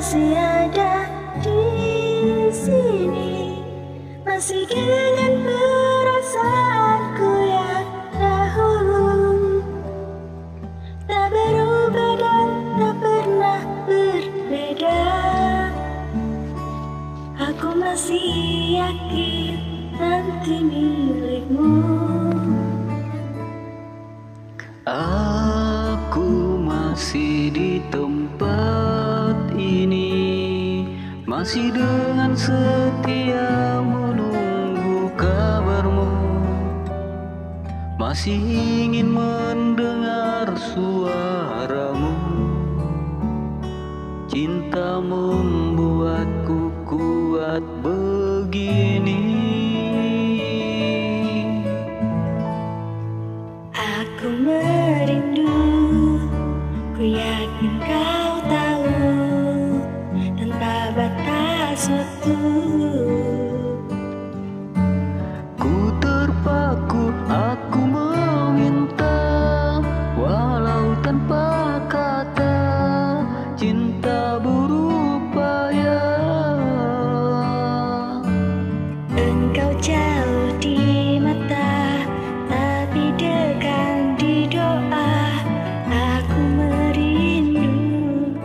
masih ada di sini, masih dengan perasaanku yang dahulu, tak berubah dan tak pernah berbeda. Aku masih yakin nanti milikmu. Aku masih di tempat ini, masih dengan setia menunggu kabarmu, masih ingin mendengar suaramu. Cinta membuatku kuat begini. Aku merindu, ku yakin kau tahu, tanpa batas waktu. Ku terpaku, aku meminta, walau tanpa kata, cinta berupaya. Engkau jauh di mata, tapi dekat di doa. Aku merindukanmu.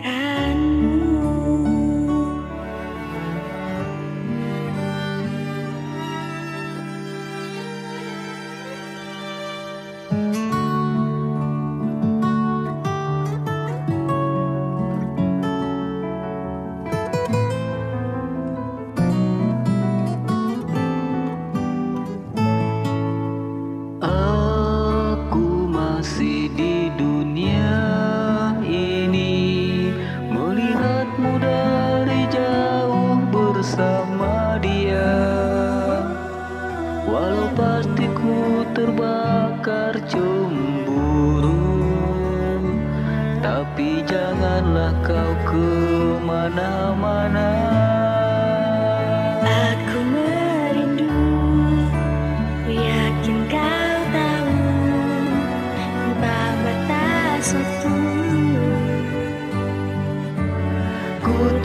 Aku masih di dunia ini, melihatmu dari jauh bersama dia. Walau pasti ku terbakar cemburu, tapi janganlah kau kemana-mana. Aku merindu, ku yakin kau tahu, tanpa batas waktu. Ku